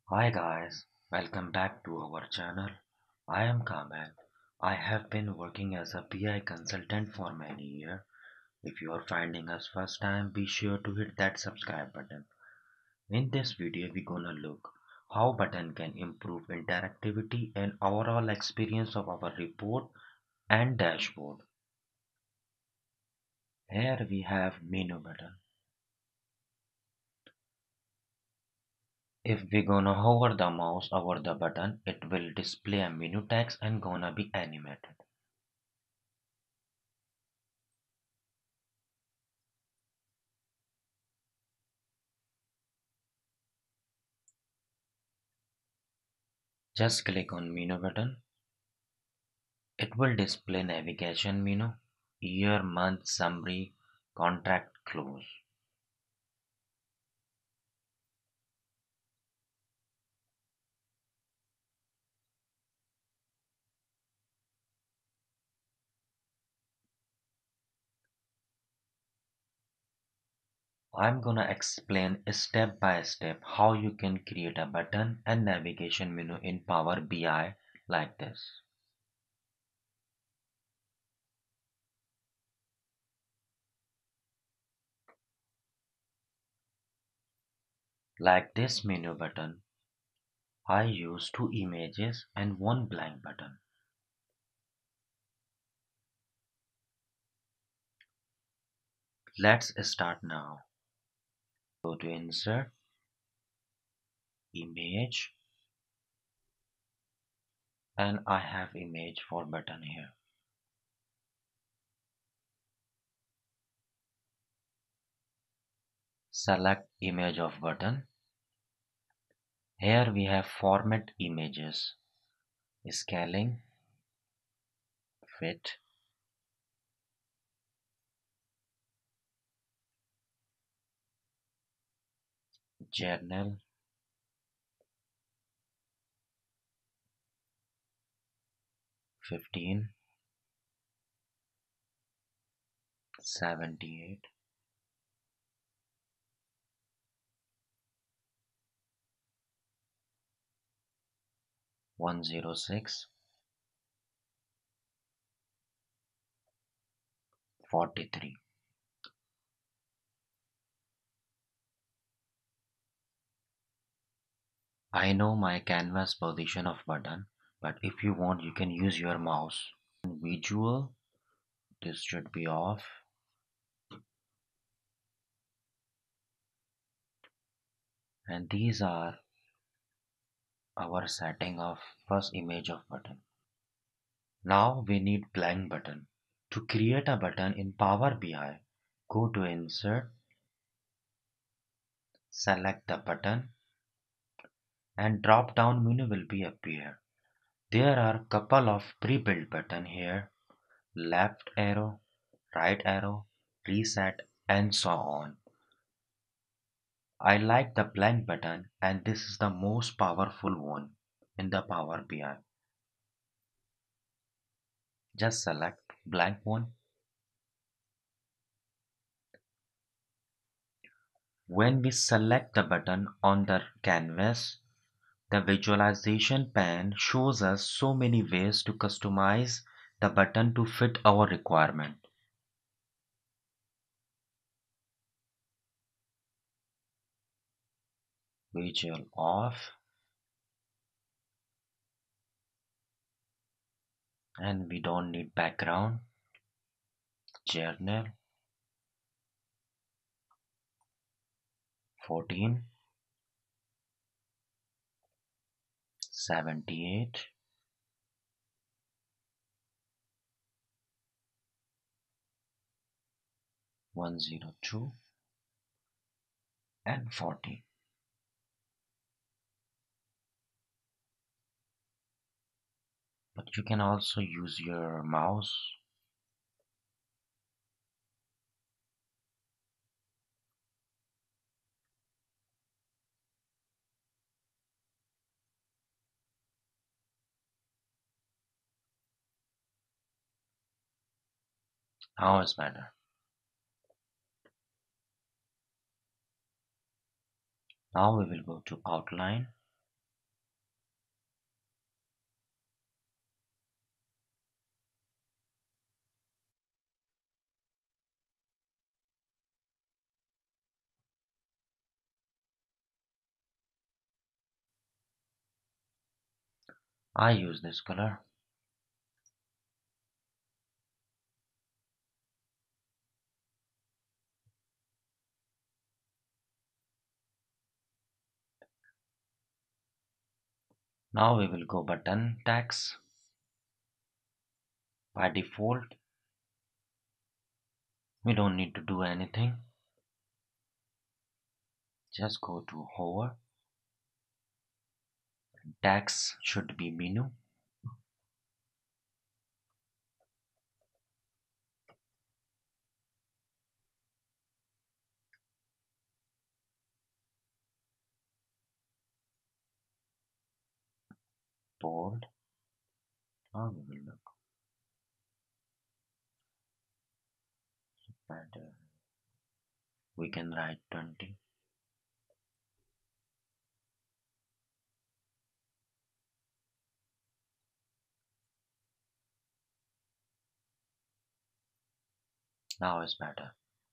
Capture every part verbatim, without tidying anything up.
Hi guys, welcome back to our channel. I am Kamal. I have been working as a P I consultant for many years. If you are finding us first time, be sure to hit that subscribe button. In this video, we're gonna look how button can improve interactivity and overall experience of our report and dashboard. Here we have menu button. If we gonna hover the mouse over the button, it will display a menu text and gonna be animated. Just click on menu button. It will display navigation menu, year, month, summary, contract close. I'm gonna explain step by step how you can create a button and navigation menu in Power B I like this. Like this menu button, I use two images and one blank button. Let's start now. Go to insert, image, and I have image for button here. Select image of button. Here we have format images, scaling, fit, journal, fifteen, seventy-eight, one oh six, forty-three. I know my canvas position of button, but if you want you can use your mouse. Visual, this should be off. And these are our setting of first image of button. Now we need blank button. To create a button in Power B I, go to insert, select the button, and drop down menu will be appear. There are couple of pre-built button here, left arrow, right arrow, reset, and so on. I like the blank button and this is the most powerful one in the Power B I. Just select blank one. When we select the button on the canvas, the visualization pane shows us so many ways to customize the button to fit our requirement. Visual off, and we don't need background. Journal, fourteen, seventy-eight, one oh two, and forty. But you can also use your mouse. Now it's better. Now we will go to outline. I use this color. Now we will go button text. By default, we don't need to do anything. Just go to hover. Text should be menu. Bold. Now we will look better. We can write twenty. Now it's better.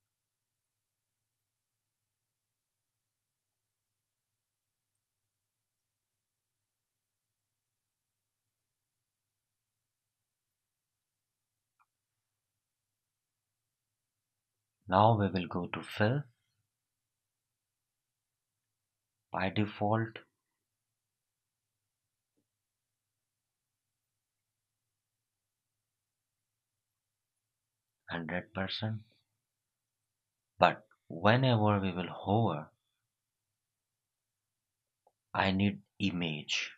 Now we will go to fill. By default, one hundred percent. But whenever we will hover, I need image.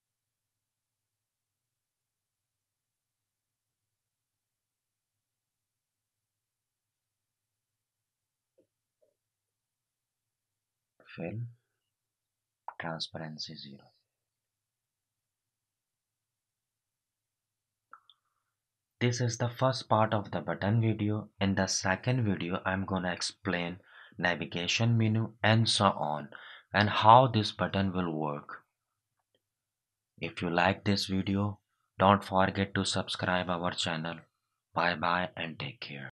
Fill, transparency zero. This is the first part of the button video. In the second video, I'm gonna explain navigation menu and so on and how this button will work. If you like this video, don't forget to subscribe our channel. Bye bye and take care.